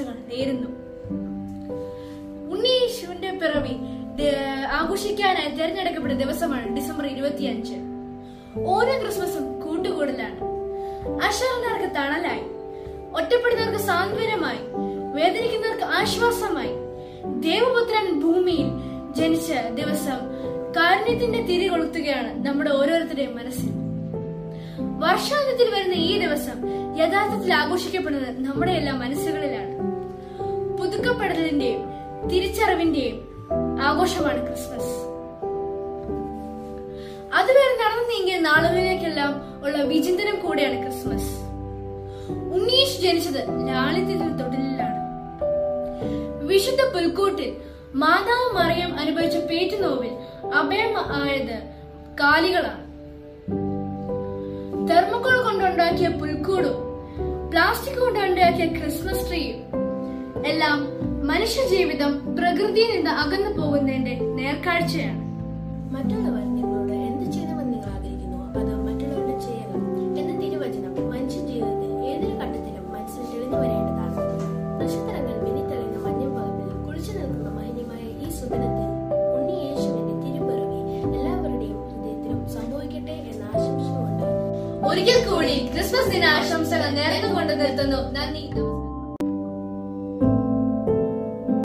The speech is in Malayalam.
ആശംസകൾ നേരുന്നു. ഉണ്ണീശുവിന്റെ പിറവി ആഘോഷിക്കാനായി തിരഞ്ഞെടുക്കപ്പെട്ട ദിവസമാണ് ഡിസംബർ 25. ഓരോ ക്രിസ്മസും കൂട്ടുകൂടലാണ്. അശരണർക്ക് തണലായി, ഒറ്റപ്പെടുന്നവർക്ക് സാന്ത്വനമായി, വേദനിക്കുന്നവർക്ക് ആശ്വാസമായി ദേവപുത്രൻ ഭൂമിയിൽ ജനിച്ച ദിവസം കാരുണ്യത്തിന്റെ തിരി കൊളുത്തുകയാണ് നമ്മുടെ ഓരോരുത്തരുടെയും മനസ്സിൽ. വർഷാന്ത്യത്തിൽ വരുന്ന ഈ ദിവസം യഥാർത്ഥത്തിൽ ആഘോഷിക്കപ്പെടുന്നത് നമ്മുടെ എല്ലാ മനസ്സുകളിലാണ്. പുതുക്കപ്പെടലിന്റെയും തിരിച്ചറിവിന്റെയും ആഘോഷമാണ് ക്രിസ്മസ്. അതുവരെ നടന്നു നീങ്ങിയ നാളുകളിലേക്കെല്ലാം ഉള്ള വിചിന്തനം കൂടെയാണ് ക്രിസ്മസ്. ഉണ്ണീശു ജനിച്ചത് ലാളിത്യത്തിൽ തൊട്ടിലാണ്. വിശുദ്ധ പുൽക്കൂട്ടിൽ മാതാവ് മറിയം അനുഭവിച്ച പേറ്റുനോവിൽ അഭയം ആയത് കാലികളാണ്. തെർമോക്കോൾ കൊണ്ടുണ്ടാക്കിയ പുൽക്കൂടും പ്ലാസ്റ്റിക് കൊണ്ടുണ്ടാക്കിയ ക്രിസ്മസ് ട്രീയും എല്ലാം മനുഷ്യ ജീവിതം പ്രകൃതിയിൽ നിന്ന് അകന്നു പോകുന്നതിന്റെ നേർക്കാഴ്ചയാണ്. മറ്റുള്ളവർ നിങ്ങളോട് എന്ത് ചെയ്യണമെന്ന് നിങ്ങൾ ആഗ്രഹിക്കുന്നു അത് മറ്റുള്ളവരുടെ ചെയ്യുക എന്ന തിരുവചനം മനുഷ്യ ജീവിതത്തിൽ ഏതൊരു ഘട്ടത്തിലും മനസ്സിൽ തെളിഞ്ഞു വരേണ്ടതാണ്. നക്ഷത്രങ്ങൾ മിന്നിത്തെളിയുന്ന മഞ്ഞപ്പകലിൽ കുളിച്ചു നിൽക്കുന്ന മഹിമമായ ഈ സുദിനത്തിൽ ഉണ്ണി യേശുവിന്റെ തിരുപ്പിറവി എല്ലാവരുടെയും ഹൃദയത്തിലും സംഭവിക്കട്ടെ എന്ന ആശംസ കൊണ്ട് ഒരിക്കൽ കൂടി ക്രിസ്മസ് ദിന ആശംസകൾ നേർന്നുകൊണ്ട് നിർത്തുന്നു. നന്ദി.